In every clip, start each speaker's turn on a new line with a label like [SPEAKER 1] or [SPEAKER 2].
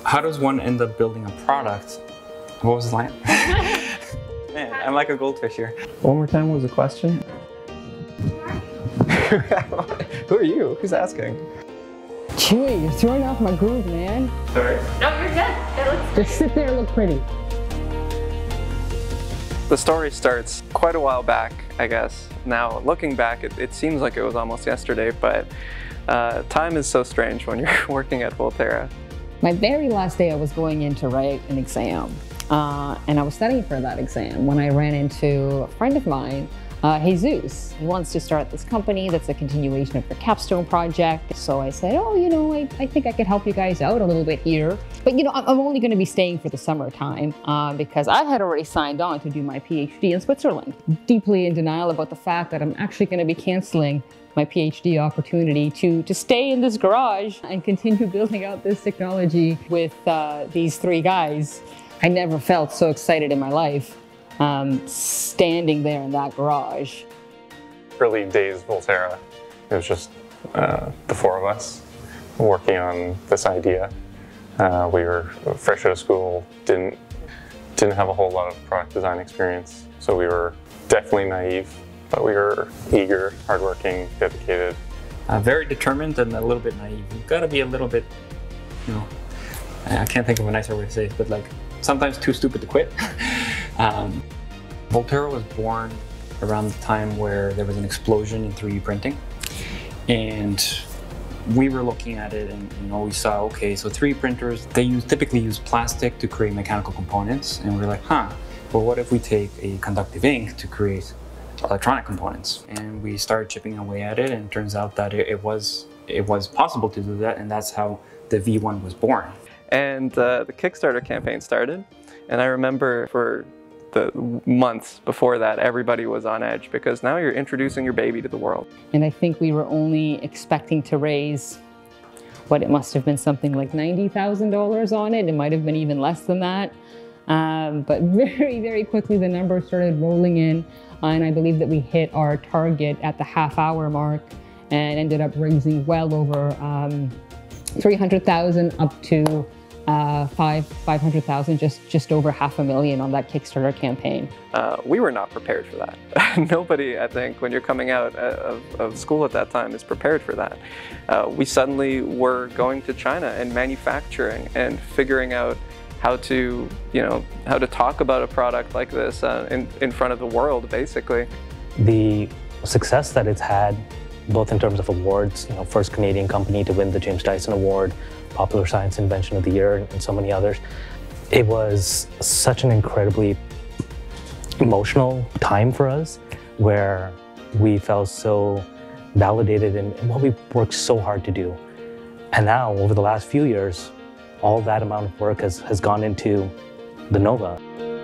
[SPEAKER 1] How does one end up building a product? What was the line? Man, I'm like a goldfish here.
[SPEAKER 2] One more time, what was the question? Who are you? Who's asking?
[SPEAKER 3] Chewy, you're throwing off my groove, man.
[SPEAKER 1] Sorry.
[SPEAKER 4] No, you're good. It looks
[SPEAKER 3] Just sit there and look pretty.
[SPEAKER 5] The story starts quite a while back, I guess. Now, looking back, it seems like it was almost yesterday, but time is so strange when you're working at Voltera.
[SPEAKER 3] My very last day, I was going in to write an exam, and I was studying for that exam when I ran into a friend of mine, Jesus. He wants to start this company that's a continuation of the capstone project. So I said, oh, you know, I think I could help you guys out a little bit here. But, you know, I'm only going to be staying for the summertime because I had already signed on to do my PhD in Switzerland. Deeply in denial about the fact that I'm actually going to be canceling my PhD opportunity to stay in this garage and continue building out this technology with these three guys. I never felt so excited in my life standing there in that garage.
[SPEAKER 6] Early days Voltera, it was just the four of us working on this idea. We were fresh out of school, didn't have a whole lot of product design experience, so we were definitely naive, but we were eager, hardworking, dedicated.
[SPEAKER 1] Very determined and a little bit naive. You've got to be a little bit, you know, I can't think of a nicer way to say it, but like sometimes too stupid to quit. Voltera was born around the time where there was an explosion in 3D printing, and we were looking at it and, you know, we saw, okay, so 3D printers, they typically use plastic to create mechanical components, and we're like, well, what if we take a conductive ink to create electronic components? And we started chipping away at it, and it turns out that it was possible to do that, and that's how the V1 was born.
[SPEAKER 5] And the Kickstarter campaign started, and I remember for the months before that, everybody was on edge because now you're introducing your baby to the world.
[SPEAKER 3] And I think we were only expecting to raise, what, it must have been something like $90,000 on it. It might have been even less than that. But very, very quickly the numbers started rolling in, and I believe that we hit our target at the half-hour mark and ended up raising well over 300,000 up to 500,000, just over $500,000 on that Kickstarter campaign.
[SPEAKER 5] We were not prepared for that. Nobody, I think, when you're coming out of school at that time is prepared for that. We suddenly were going to China and manufacturing and figuring out how to, how to talk about a product like this in front of the world, basically.
[SPEAKER 7] The success that it's had, both in terms of awards, first Canadian company to win the James Dyson Award, Popular Science Invention of the Year, and so many others. It was such an incredibly emotional time for us where we felt so validated in what we worked so hard to do. And now, over the last few years, all that amount of work has gone into the Nova.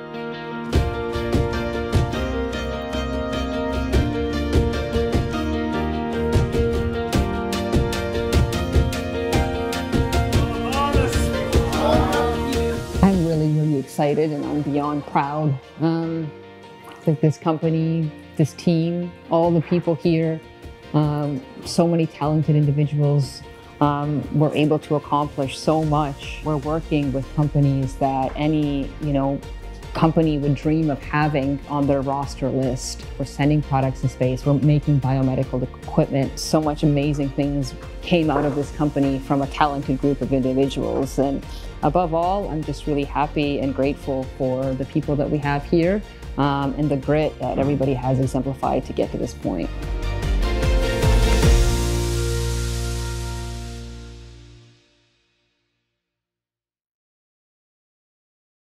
[SPEAKER 3] Excited, and I'm beyond proud. Like this company, this team, all the people here, so many talented individuals were able to accomplish so much. We're working with companies that any, company would dream of having on their roster list. We're sending products in space. We're making biomedical equipment. So much amazing things came out of this company from a talented group of individuals. And above all, I'm just really happy and grateful for the people that we have here and the grit that everybody has exemplified to get to this point.